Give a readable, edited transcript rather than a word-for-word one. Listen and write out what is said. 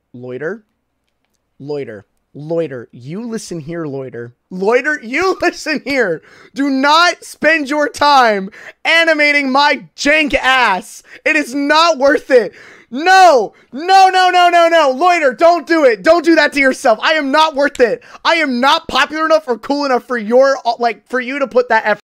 Loiter. Loiter. Loiter. You listen here, Loiter. Loiter, you listen here. Do not spend your time animating my jank ass. It is not worth it. No, no, no, no, no, no. Loiter, don't do it. Don't do that to yourself. I am not worth it. I am not popular enough or cool enough for your, like, for you to put that effort.